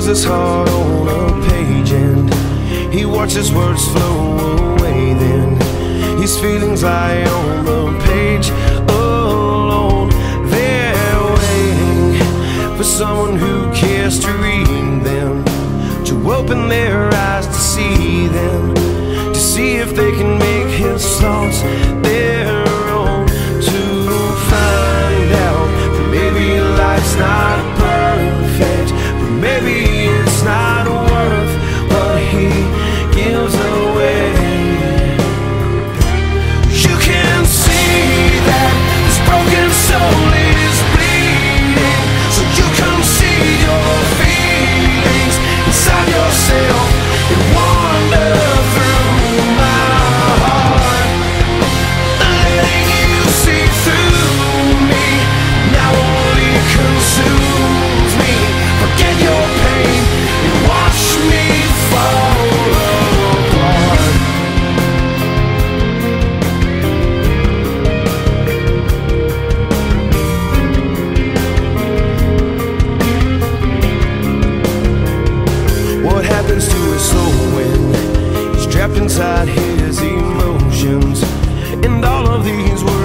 his heart on a page and he watches words flow away. Then his feelings lie on the page alone. They're waiting for someone who cares to read them, to open their eyes to see them, to see if they can make his thoughts their own, to find out that maybe life's not perfect, but maybe it's not worth what he gives away. You can see that this broken soul is bleeding, so you come see your feelings inside yourself and wander through my heart, letting you see through me. Now only consumes me. Forget your pain and watch me fall apart. What happens to his soul when he's trapped inside his emotions? And all of these words